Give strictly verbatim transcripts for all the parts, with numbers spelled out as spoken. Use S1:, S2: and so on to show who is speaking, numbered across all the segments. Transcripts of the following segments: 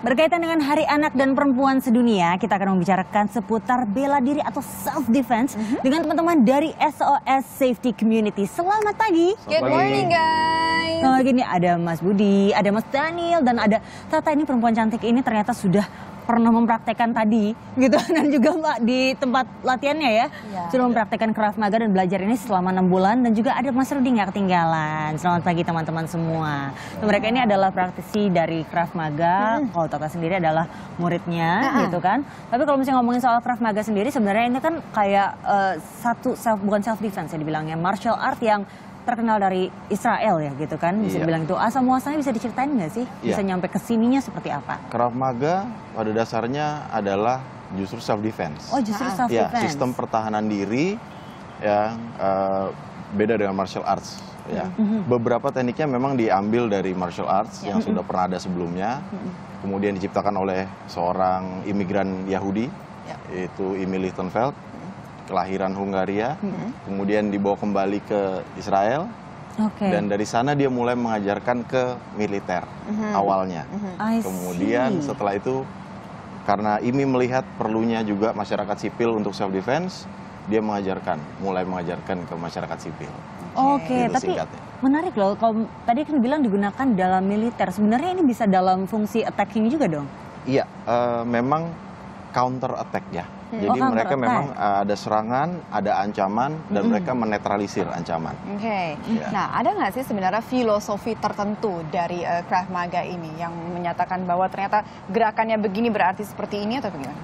S1: Berkaitan dengan Hari Anak dan Perempuan Sedunia, kita akan membicarakan seputar bela diri atau self-defense mm-hmm. dengan teman-teman dari S O S Safety Community. Selamat pagi.
S2: Good morning, guys.
S1: Selamat pagi, nih ada Mas Budi, ada Mas Daniel, dan ada Tata. Ini perempuan cantik ini ternyata sudah pernah mempraktekkan tadi, gitu, dan juga Mbak di tempat latihannya ya, ya. Sudah mempraktekkan Krav Maga dan belajar ini selama enam bulan, dan juga ada Mas Rudi nggak ketinggalan. Selamat pagi teman-teman semua. Nah, mereka ini adalah praktisi dari Krav Maga, hmm. kalau Tata sendiri adalah muridnya, uh-huh. gitu kan. Tapi kalau misalnya ngomongin soal Krav Maga sendiri, sebenarnya ini kan kayak uh, satu self, bukan self defense ya dibilangnya, martial art yang terkenal dari Israel ya gitu kan, bisa iya. dibilang itu. Asal muasalnya bisa diceritain nggak sih? Bisa iya. nyampe ke sininya seperti apa?
S3: Krav Maga pada dasarnya adalah justru self defense.
S1: Oh, justru self defense.
S3: Ya, sistem pertahanan diri yang uh, beda dengan martial arts ya. Mm-hmm. Beberapa tekniknya memang diambil dari martial arts yeah. yang mm-hmm. sudah pernah ada sebelumnya. Mm-hmm. Kemudian diciptakan oleh seorang imigran Yahudi, yeah. yaitu Emil Lichtenfeld. Kelahiran Hungaria, mm-hmm. kemudian dibawa kembali ke Israel, okay. dan dari sana dia mulai mengajarkan ke militer mm-hmm. awalnya. Mm-hmm. Kemudian setelah itu, karena Imi melihat perlunya juga masyarakat sipil untuk self defense, dia mengajarkan, mulai mengajarkan ke masyarakat sipil.
S1: Oke, okay, gitu tapi singkatnya. Menarik loh. Kalau tadi kan bilang digunakan dalam militer, sebenarnya ini bisa dalam fungsi attacking juga dong?
S3: Iya, uh, memang counter attack ya. Hmm. Jadi oh, mereka memang uh, ada serangan, ada ancaman, dan mm-hmm. mereka menetralisir ancaman.
S2: Oke. Okay. Ya. Nah, ada nggak sih sebenarnya filosofi tertentu dari uh, Krav Maga ini yang menyatakan bahwa ternyata gerakannya begini berarti seperti ini atau bagaimana?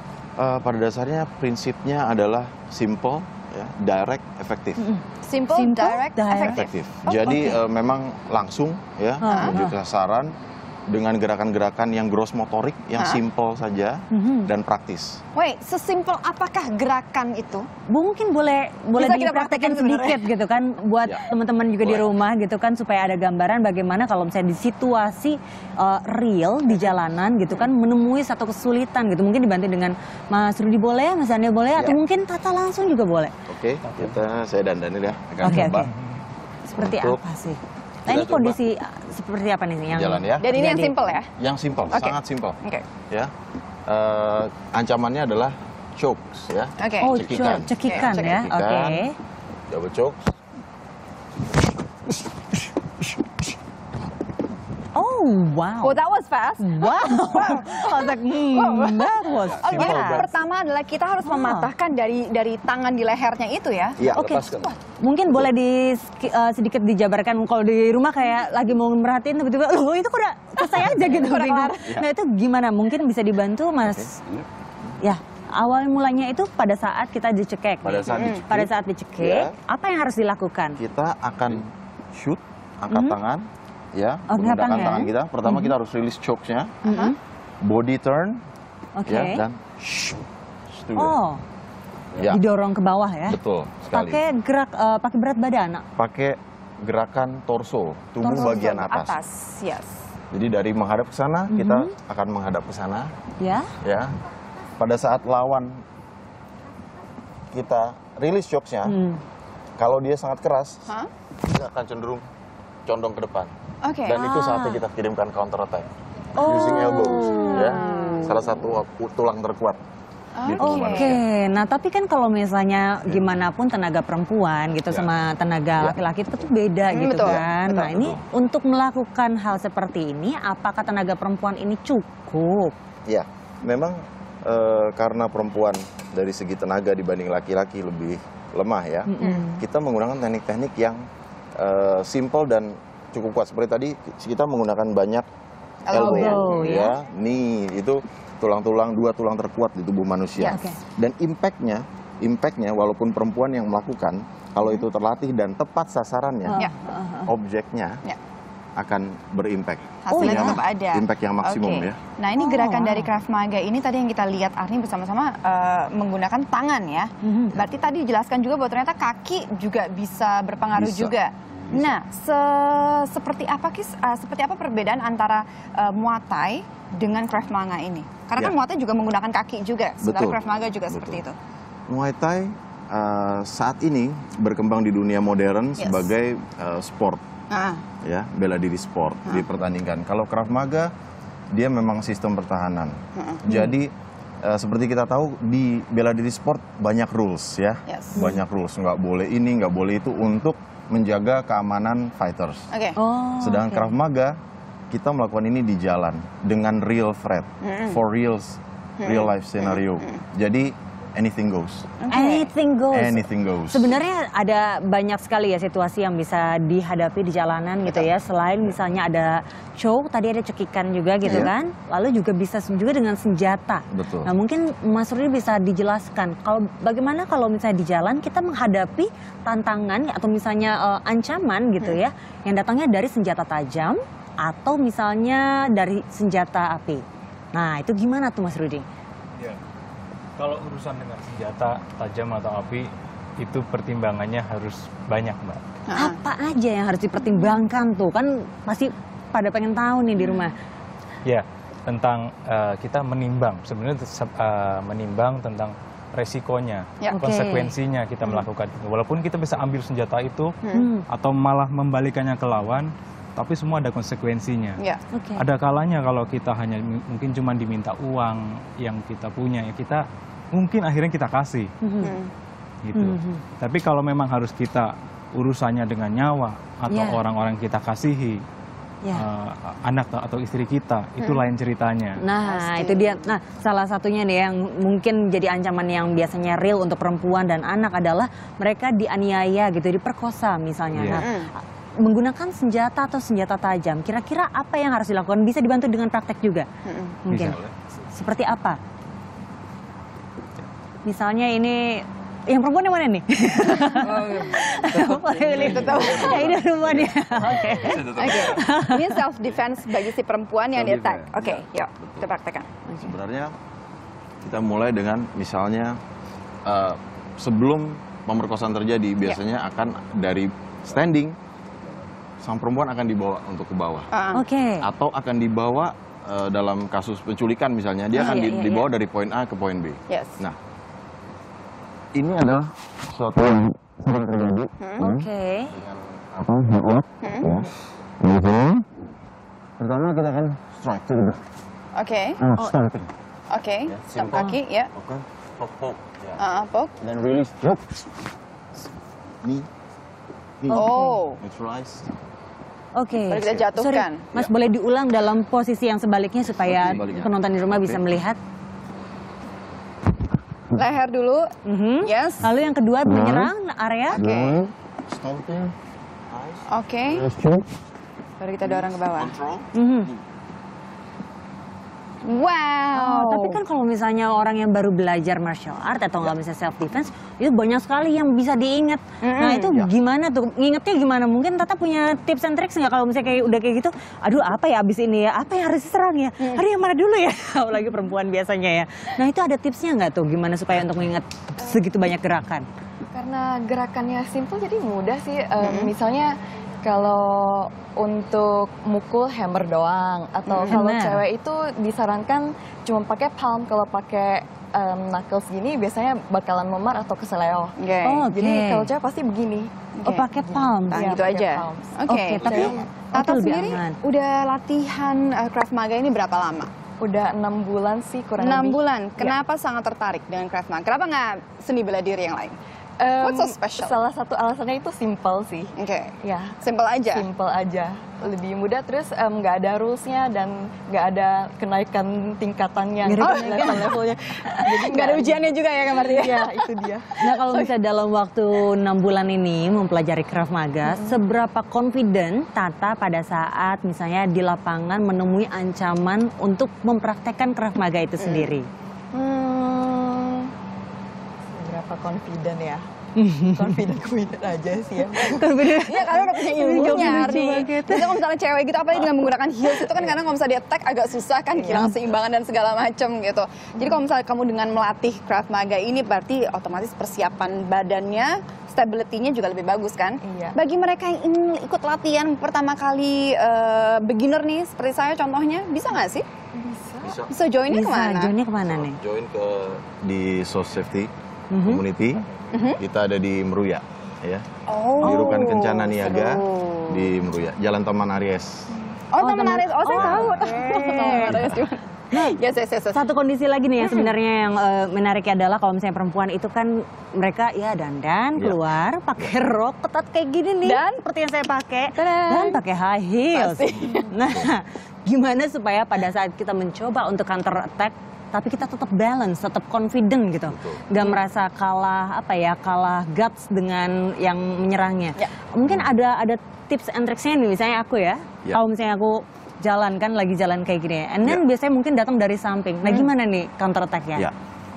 S3: Uh, pada dasarnya prinsipnya adalah simple, ya, direct, efektif. Mm-hmm.
S2: Simple, simple, direct, direct. efektif.
S3: Oh, Jadi okay. uh, memang langsung ya uh-huh. menuju ke sasaran. Dengan gerakan-gerakan yang gross motorik, yang huh? simple saja mm-hmm. dan praktis.
S2: Wait, sesimpel apakah gerakan itu?
S1: Mungkin boleh boleh dipraktekkan sedikit gitu kan, buat ya. teman-teman juga boleh. Di rumah gitu kan, supaya ada gambaran bagaimana kalau misalnya di situasi uh, real di jalanan gitu kan, menemui satu kesulitan gitu. Mungkin dibantu dengan Mas Rudi boleh, Mas Daniel boleh, ya. atau mungkin Tata langsung juga boleh.
S3: Oke, okay, kita saya dan Daniel ya akan
S1: okay,
S3: coba.
S1: Okay. Seperti untuk apa sih? Nah, ini coba. Kondisi seperti apa nih yang
S3: jalan ya?
S2: Dan ini yang simple ya?
S3: Yang simple, okay. sangat simple.
S2: Okay.
S3: Ya, uh, ancamannya adalah chokes ya.
S2: Okay.
S1: Oh,
S3: cekikan,
S1: cekikan okay. ya. Oke. Okay.
S3: Double chokes.
S1: Oh wow.
S2: Oh, that was fast.
S1: Wow. I was like, hmm, that was
S2: oh,
S1: fast.
S2: Ya, pertama adalah kita harus wow. mematahkan dari dari tangan di lehernya itu ya.
S3: Iya,
S1: oke.
S3: Okay.
S1: Mungkin boleh di uh, sedikit dijabarkan kalau di rumah kayak lagi mau merhatiin tiba-tiba, loh itu kok udah selesai aja gitu. Nah itu gimana? Mungkin bisa dibantu Mas? Okay. Ya, awal mulanya itu pada saat kita dicekek.
S3: Pada saat dicekek.
S1: Pada saat dicekek, ya. Apa yang harus dilakukan?
S3: Kita akan shoot, angkat mm-hmm. tangan. Ya,
S1: oh,
S3: menggunakan
S1: tangan,
S3: tangan
S1: ya?
S3: kita. Pertama mm-hmm. kita harus release chokes-nya, mm-hmm. body turn,
S1: okay.
S3: ya, dan shh,
S1: oh,
S3: ya.
S1: didorong ke bawah ya?
S3: Betul sekali.
S1: Pakai gerak, uh, pakai berat badan?
S3: Pakai gerakan torso, tubuh torso, bagian atas.
S2: atas. Yes.
S3: Jadi dari menghadap ke sana, mm-hmm. kita akan menghadap ke sana.
S1: Ya.
S3: Ya. Pada saat lawan kita release chokes-nya, mm. kalau dia sangat keras, huh? kita akan cenderung condong ke depan.
S2: Okay.
S3: Dan ah. itu saatnya kita kirimkan counter attack oh. using elbows, ya, salah satu tulang terkuat.
S1: Oke, okay. Nah tapi kan kalau misalnya gimana pun tenaga perempuan gitu ya. sama tenaga laki-laki itu tuh beda hmm, gitu betul. kan. Betul, nah betul. Ini untuk melakukan hal seperti ini, apakah tenaga perempuan ini cukup?
S3: Ya, memang e, karena perempuan dari segi tenaga dibanding laki-laki lebih lemah ya. Mm-hmm. Kita menggunakan teknik-teknik yang e, simple dan cukup kuat. Seperti tadi kita menggunakan banyak elbow, elbow ya. ya. Nih itu tulang-tulang, dua tulang terkuat di tubuh manusia.
S1: Ya, okay.
S3: Dan impact-nya, impact-nya walaupun perempuan yang melakukan, kalau itu terlatih dan tepat sasarannya,
S1: ya.
S3: objeknya ya. akan berimpact.
S2: Hasilnya tetap ada.
S3: Impact yang maksimum okay. ya.
S2: Nah ini gerakan oh, wow. dari Krav Maga ini tadi yang kita lihat Arni bersama-sama uh, menggunakan tangan ya. Mm-hmm. Berarti tadi dijelaskan juga bahwa ternyata kaki juga bisa berpengaruh bisa. juga. Bisa. Nah, se seperti apa kis? Uh, seperti apa perbedaan antara uh, Muay Thai dengan Krav Maga ini? Karena ya. kan Muay Thai juga menggunakan kaki juga, sementara Krav Maga juga Betul. seperti itu.
S3: Muay Thai uh, saat ini berkembang di dunia modern yes. sebagai uh, sport, ah. ya bela diri sport ah. dipertandingkan. Kalau Krav Maga dia memang sistem pertahanan.
S2: Hmm.
S3: Jadi uh, seperti kita tahu di bela diri sport banyak rules ya,
S2: Yes.
S3: banyak rules, nggak boleh ini, nggak boleh itu untuk menjaga keamanan fighters.
S2: Oke.
S1: Oh,
S3: Sedangkan
S1: oke.
S3: Krav Maga kita melakukan ini di jalan dengan real threat,
S2: Hmm.
S3: for reals, real life scenario. Jadi anything goes,
S1: Anything goes.
S3: anything goes.
S1: Sebenarnya ada banyak sekali ya situasi yang bisa dihadapi di jalanan gitu ya. Selain misalnya ada choke, tadi ada cekikan juga gitu
S3: Iya.
S1: kan. Lalu juga bisa juga dengan senjata.
S3: Betul.
S1: Nah mungkin Mas Rudi bisa dijelaskan kalau bagaimana kalau misalnya di jalan kita menghadapi tantangan atau misalnya eh, ancaman gitu ya yang datangnya dari senjata tajam atau misalnya dari senjata api. Nah itu gimana tuh Mas Rudi?
S4: Ya. Kalau urusan dengan senjata tajam atau api itu pertimbangannya harus banyak, Mbak.
S2: Ah.
S1: Apa aja yang harus dipertimbangkan tuh kan pasti pada pengen tahu nih di rumah.
S4: Ya, tentang uh, kita menimbang sebenarnya uh, menimbang tentang resikonya,
S2: Ya.
S1: Oke.
S4: konsekuensinya kita melakukan itu. Walaupun kita bisa ambil senjata itu
S1: Hmm.
S4: atau malah membalikannya ke lawan, tapi semua ada konsekuensinya.
S2: Ya.
S1: Oke.
S4: Ada kalanya kalau kita hanya mi- mungkin cuma diminta uang yang kita punya, ya kita mungkin akhirnya kita kasih
S1: Mhm.
S2: Hmm.
S4: gitu.
S1: Mhm.
S4: Tapi kalau memang harus kita urusannya dengan nyawa atau
S1: Ya.
S4: orang-orang yang kita kasihi,
S1: Ya.
S4: eh, anak atau istri kita, itu lain ceritanya.
S1: Nah,
S2: Pasti.
S1: itu dia. Nah, salah satunya nih yang mungkin jadi ancaman yang biasanya real untuk perempuan dan anak adalah mereka dianiaya gitu, diperkosa misalnya.
S4: Iya.
S1: Nah,
S2: Hmm.
S1: menggunakan senjata atau senjata tajam, kira-kira apa yang harus dilakukan? Bisa dibantu dengan praktek juga?
S2: Hmm.
S1: Mungkin.
S4: Bisa.
S1: Seperti apa? Misalnya ini yang perempuan yang mana nih? Boleh pilih. Ya, ini perempuannya. Oke.
S2: Oke. Ini self defense bagi si perempuan yang
S3: Self
S2: di-attack.
S3: defense,
S2: Oke,
S3: ya,
S2: yuk kita praktekkan.
S3: Sebenarnya kita mulai dengan misalnya uh, sebelum pemerkosaan terjadi biasanya akan dari standing sang perempuan akan dibawa untuk ke bawah
S2: Ah.
S1: Oke.
S3: atau akan dibawa uh, dalam kasus penculikan misalnya dia
S1: Ah,
S3: akan
S1: iya,
S3: di-
S1: iya,
S3: dibawa dari poin A ke poin B.
S2: Yes.
S3: Nah, ini adalah suatu yang sering terjadi
S1: Oke.
S3: dengan apa headlock ya. Di sini pertama kita akan strike to the back.
S2: Oke.
S3: Ah, stamping.
S2: Oke.
S3: Ya,
S2: Stamp
S3: simple.
S2: kaki, ya.
S3: Oke, poke poke. Ya.
S2: Ah, poke.
S3: Dan release drop. Knee. Knee.
S2: Oh.
S3: Neutralize.
S1: Oke.
S2: Baru kita jatuhkan.
S1: Sorry, Mas boleh diulang dalam posisi yang sebaliknya supaya
S3: Seperti sebaliknya.
S1: penonton di rumah bisa
S3: Oke.
S1: melihat.
S2: Leher dulu.
S1: Mhm.
S2: Yes.
S1: Lalu yang kedua menyerang area.
S2: Oke.
S3: Stomping. Eyes.
S2: Oke.
S3: Eyes choke.
S2: Baru kita dorong ke bawah.
S3: Control.
S1: Mhm.
S2: Wow.
S1: Oh, tapi kan kalau misalnya orang yang baru belajar martial art atau nggak bisa self defense, itu banyak sekali yang bisa diingat. Nah itu
S3: Ya.
S1: gimana tuh? Ngingetnya gimana? Mungkin Tata punya tips and tricks nggak kalau misalnya kayak udah kayak gitu? Aduh apa ya abis ini ya? Apa yang harus diserang ya? Aduh yang mana dulu ya? Apalagi perempuan biasanya ya. Nah itu ada tipsnya nggak tuh? Gimana supaya untuk mengingat segitu banyak gerakan?
S5: Karena gerakannya simple jadi mudah sih. Em, Misalnya kalau untuk mukul hammer doang atau
S1: Mm,
S5: kalau
S1: hammer.
S5: cewek itu disarankan cuma pakai palm, kalau pakai em, knuckles gini biasanya bakalan memar atau keseleo.
S2: Oke.
S1: Oh,
S5: Jadi
S1: Oke.
S5: kalau cewek pasti begini.
S1: Oh pakai palm.
S2: Nah,
S5: Iya,
S2: gitu
S5: pakai
S2: aja.
S5: palms.
S2: Oke.
S1: Oke, tapi
S2: Jadi, Tata
S1: oke, lebih
S2: sendiri
S1: aman.
S2: udah latihan uh, Krav Maga ini berapa lama?
S5: Udah enam bulan sih kurang
S2: Enam
S5: lebih.
S2: bulan.
S5: Ya.
S2: Kenapa sangat tertarik dengan Krav Maga? Kenapa nggak seni bela diri yang lain?
S5: Em,
S2: What's so special?
S5: Salah satu alasannya itu simple sih.
S2: Oke.
S5: Ya.
S2: Simple aja.
S5: Simple aja, lebih mudah, terus em, nggak ada rulesnya dan nggak ada kenaikan tingkatannya,
S1: Nggak ada
S5: gitu, level-levelnya. Jadi
S2: Nggak ada ujiannya juga ya Kak Martia?
S5: Iya, itu dia.
S1: Nah kalau misalnya dalam waktu enam bulan ini mempelajari Krav Maga, seberapa confident Tata pada saat misalnya di lapangan menemui ancaman untuk mempraktekkan Krav Maga itu sendiri?
S5: Hmm, seberapa confident ya? confident confident aja sih ya.
S1: Confident.
S2: Iya, karena udah punya ilmunya,
S1: Jawabnya lucu
S2: Arni.
S1: banget.
S2: Biasanya kalau misalnya cewek gitu, apalagi dengan menggunakan heels itu kan kadang kalau misalnya di attack agak susah kan, kehilangan seimbangan dan segala macam gitu. Jadi kalau misalnya kamu dengan melatih Krav Maga ini berarti otomatis persiapan badannya, stability-nya juga lebih bagus kan?
S5: Iya.
S2: Bagi mereka yang ingin ikut latihan pertama kali eh, beginner nih, seperti saya contohnya, bisa nggak sih?
S5: Bisa.
S3: Bisa.
S2: Bisa joinnya
S1: Bisa,
S2: kemana?
S1: joinnya kemana nih?
S3: Join ke di Source Safety
S1: Mhm.
S3: Community. Kita ada di Meruya, ya.
S2: Oh,
S3: Di Rukan Kencana Niaga
S2: seru.
S3: di Meruya, Jalan Taman Aries.
S2: Oh, teman Aries. Oh, saya
S1: Oh,
S2: tahu.
S1: oke.
S2: Teman Aries gimana? Yes, yes, yes, yes.
S1: Satu kondisi lagi nih yang sebenarnya yang uh, menariknya adalah kalau misalnya perempuan itu kan mereka ya dandan
S3: Iya.
S1: keluar pakai rok ketat kayak gini nih,
S2: Dan?
S1: seperti yang saya pakai
S2: Tadang.
S1: dan pakai high heels.
S2: Pasti.
S1: Nah, gimana supaya pada saat kita mencoba untuk counter attack tapi kita tetap balance, tetap confident gitu,
S3: Betul.
S1: nggak merasa kalah apa ya kalah guts dengan yang menyerangnya.
S2: Ya.
S1: Mungkin ada ada tips and tricksnya nih, misalnya aku ya,
S3: Ya.
S1: kalau misalnya aku jalan kan lagi jalan kayak gini, and then
S3: Ya.
S1: biasanya mungkin datang dari samping. Nah gimana nih counter attack-nya?
S3: Ya.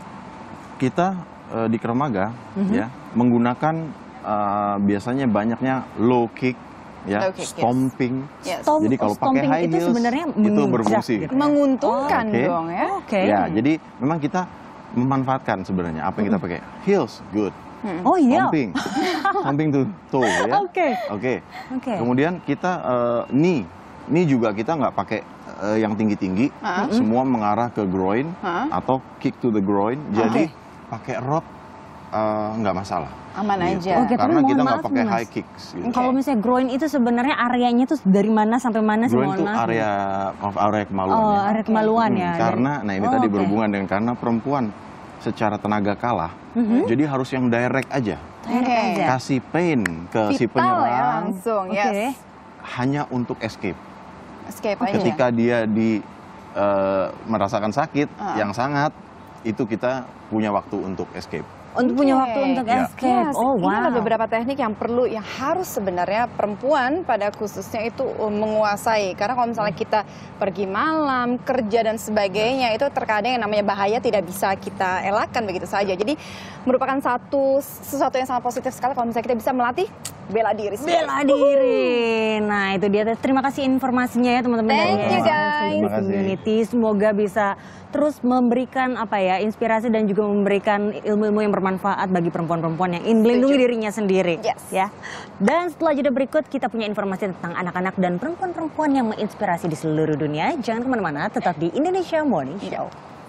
S3: Kita eh, di Kermaga
S1: Mhm.
S3: ya menggunakan eh, biasanya banyaknya low kick, ya,
S2: Low kick, yes.
S3: stomping.
S2: Yes.
S1: Stomp-
S3: Jadi kalau pakai
S1: stomping
S3: high
S1: itu
S3: heels
S1: sebenarnya
S3: itu
S1: menginjak
S3: berfungsi.
S1: gitu.
S2: Menguntungkan
S3: Oke.
S2: dong ya.
S1: Oke.
S3: Ya, jadi memang kita memanfaatkan sebenarnya apa yang kita pakai. Heels, good.
S1: Oh iya.
S3: Stomping, stomping to toe ya.
S1: Oke.
S3: Oke.
S1: Oke.
S3: Kemudian kita eh, knee, knee juga kita nggak pakai eh, yang tinggi-tinggi,
S2: Ah.
S3: semua mengarah ke groin
S2: Ah.
S3: atau kick to the groin. Jadi pakai rod eh, nggak masalah.
S2: Aman
S3: Gitu.
S2: aja.
S1: Oke, tapi
S3: Karena
S1: mohon
S3: kita nggak
S1: maaf
S3: pakai
S1: nih, Mas.
S3: high kicks. Gitu.
S1: Kalau misalnya groin itu sebenarnya areanya tuh dari mana sampai mana sih?
S3: Groin
S1: Mohon
S3: itu
S1: maaf.
S3: area of area kemaluan
S1: Oh,
S3: ya.
S1: area kemaluan
S3: Hmm,
S1: ya.
S3: Karena, nah ini
S1: Oh,
S3: tadi
S1: oke.
S3: berhubungan dengan karena perempuan secara tenaga kalah,
S1: Mhm.
S3: jadi harus yang direct aja,
S1: Direct
S2: Oke.
S1: aja.
S3: kasih pain ke si
S2: Vital ya
S3: penyerang
S2: langsung.
S1: Oke.
S2: Yes.
S3: hanya untuk escape.
S2: Escape aja.
S3: Ketika dia di eh, merasakan sakit
S2: Ah.
S3: yang sangat, itu kita punya waktu untuk escape.
S1: Untuk punya
S2: Oke.
S1: waktu untuk
S3: Ya.
S1: escape.
S2: Yes,
S1: Oh
S2: ini
S1: wow.
S2: ada beberapa teknik yang perlu, yang harus sebenarnya perempuan pada khususnya itu uh, menguasai. Karena kalau misalnya kita pergi malam, kerja dan sebagainya, itu terkadang yang namanya bahaya tidak bisa kita elakkan begitu saja. Jadi merupakan satu sesuatu yang sangat positif sekali kalau misalnya kita bisa melatih bela diri.
S1: Bela diri. Nah itu dia. Terima kasih informasinya ya teman-teman
S2: Thank
S1: dari
S2: you,
S1: S M S
S2: guys.
S3: Terima kasih.
S1: Community. Semoga bisa terus memberikan apa ya inspirasi dan juga memberikan ilmu-ilmu yang bermanfaat bagi perempuan-perempuan yang ingin melindungi dirinya sendiri.
S2: Yes.
S1: Ya. Dan setelah jeda berikut kita punya informasi tentang anak-anak dan perempuan-perempuan yang menginspirasi di seluruh dunia. Jangan kemana-mana, tetap di Indonesia Morning Show.